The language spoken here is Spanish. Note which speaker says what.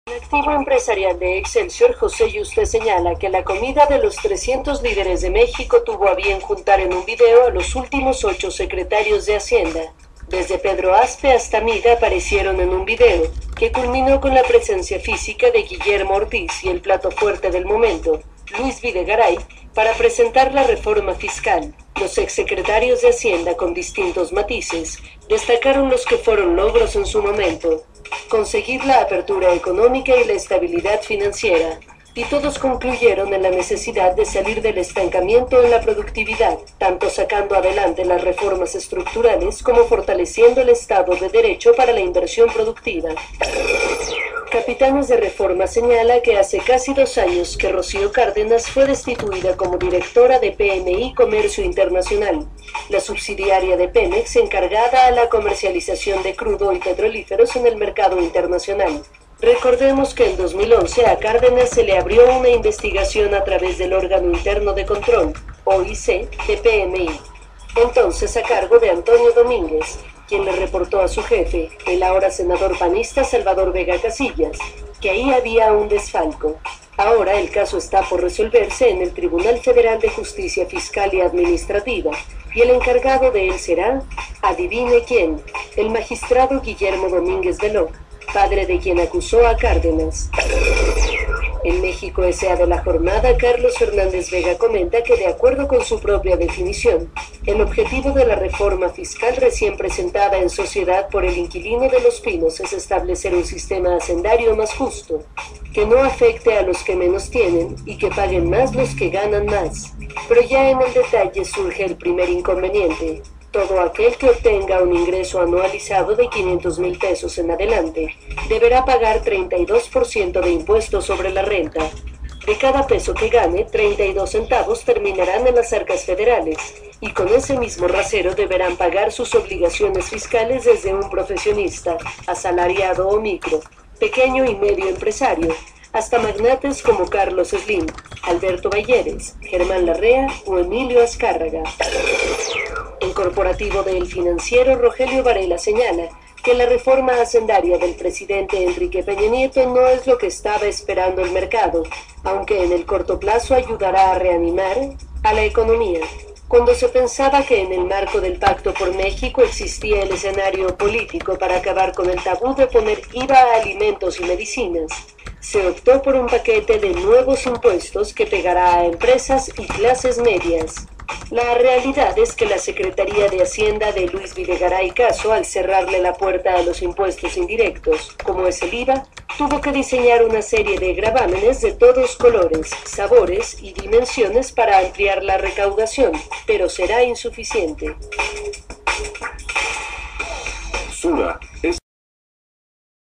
Speaker 1: El activo empresarial de Excelsior, José Yuste, señala que la comida de los 300 líderes de México tuvo a bien juntar en un video a los últimos 8 secretarios de Hacienda. Desde Pedro Aspe hasta Mida aparecieron en un video, que culminó con la presencia física de Guillermo Ortiz y el plato fuerte del momento, Luis Videgaray, para presentar la reforma fiscal. Los exsecretarios de Hacienda, con distintos matices, destacaron los que fueron logros en su momento: conseguir la apertura económica y la estabilidad financiera, y todos concluyeron en la necesidad de salir del estancamiento en la productividad, tanto sacando adelante las reformas estructurales como fortaleciendo el Estado de Derecho para la inversión productiva. Capitanes de Reforma señala que hace casi 2 años que Rocío Cárdenas fue destituida como directora de PMI Comercio Internacional, la subsidiaria de Pemex encargada a la comercialización de crudo y petrolíferos en el mercado internacional. Recordemos que en 2011 a Cárdenas se le abrió una investigación a través del órgano interno de control, OIC, de PMI, entonces a cargo de Antonio Domínguez, quien le reportó a su jefe, el ahora senador panista Salvador Vega Casillas, que ahí había un desfalco. Ahora el caso está por resolverse en el Tribunal Federal de Justicia Fiscal y Administrativa, y el encargado de él será, adivine quién, el magistrado Guillermo Domínguez Veló, padre de quien acusó a Cárdenas. En México S.A. de la jornada, Carlos Fernández Vega comenta que, de acuerdo con su propia definición, el objetivo de la reforma fiscal recién presentada en sociedad por el inquilino de Los Pinos es establecer un sistema hacendario más justo, que no afecte a los que menos tienen y que paguen más los que ganan más. Pero ya en el detalle surge el primer inconveniente: todo aquel que obtenga un ingreso anualizado de 500,000 pesos en adelante deberá pagar 32% de impuestos sobre la renta. De cada peso que gane, 32 centavos terminarán en las arcas federales, y con ese mismo rasero deberán pagar sus obligaciones fiscales desde un profesionista, asalariado o micro, pequeño y medio empresario, hasta magnates como Carlos Slim, Alberto Balleres, Germán Larrea o Emilio Azcárraga. El corporativo de El Financiero, Rogelio Varela, señala que la reforma hacendaria del presidente Enrique Peña Nieto no es lo que estaba esperando el mercado, aunque en el corto plazo ayudará a reanimar a la economía. Cuando se pensaba que en el marco del Pacto por México existía el escenario político para acabar con el tabú de poner IVA a alimentos y medicinas, se optó por un paquete de nuevos impuestos que pegará a empresas y clases medias. La realidad es que la Secretaría de Hacienda de Luis Videgaray Caso, al cerrarle la puerta a los impuestos indirectos, como es el IVA, tuvo que diseñar una serie de gravámenes de todos colores, sabores y dimensiones para ampliar la recaudación, pero será insuficiente.
Speaker 2: Sura.